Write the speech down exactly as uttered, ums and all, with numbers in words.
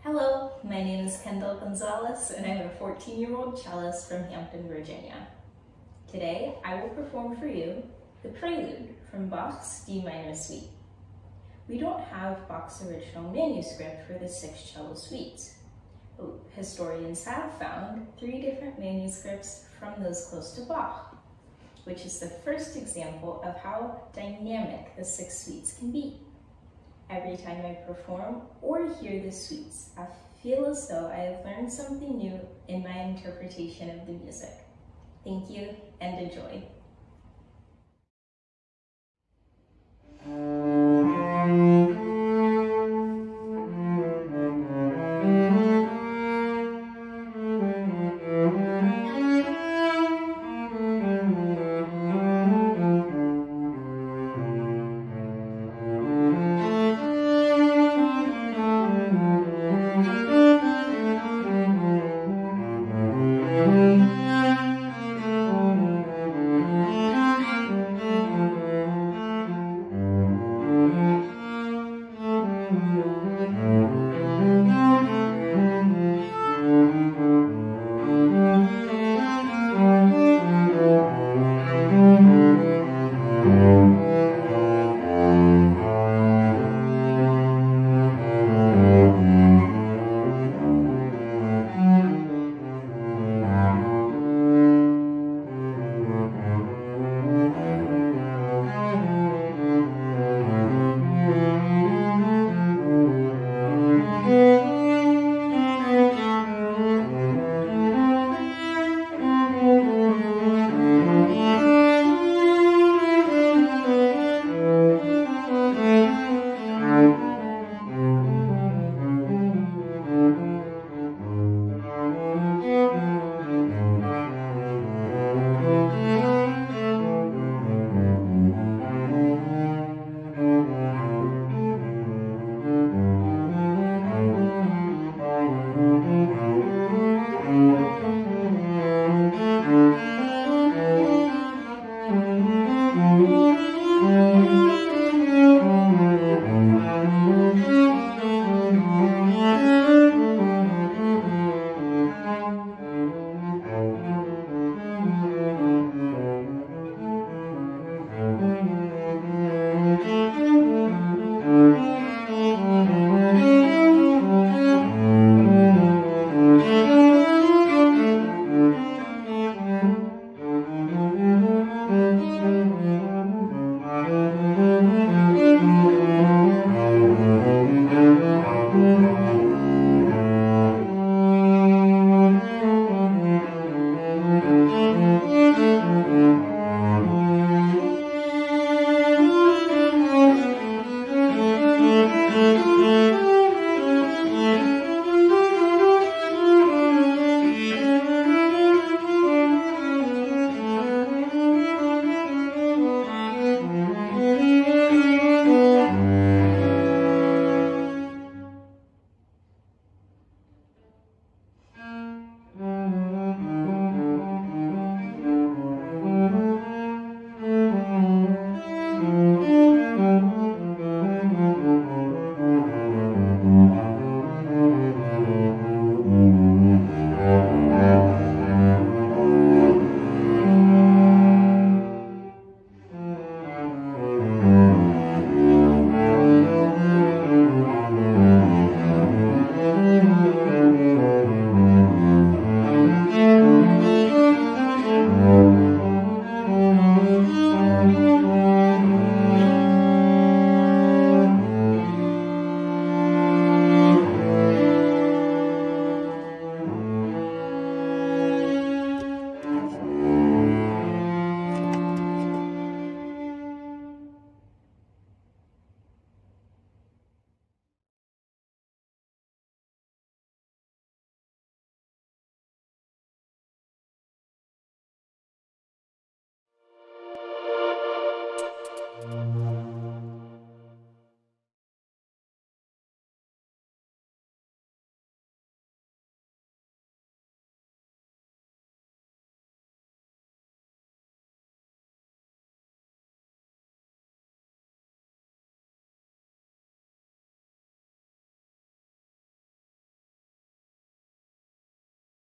Hello, my name is Kendall Gonzales and I'm a fourteen-year-old cellist from Hampton, Virginia. Today, I will perform for you the Prelude from Bach's D minor suite. We don't have Bach's original manuscript for the six cello suites. Historians have found three different manuscripts from those close to Bach, which is the first example of how dynamic the six suites can be. Every time I perform or hear the suites, I feel as though I have learned something new in my interpretation of the music. Thank you and enjoy.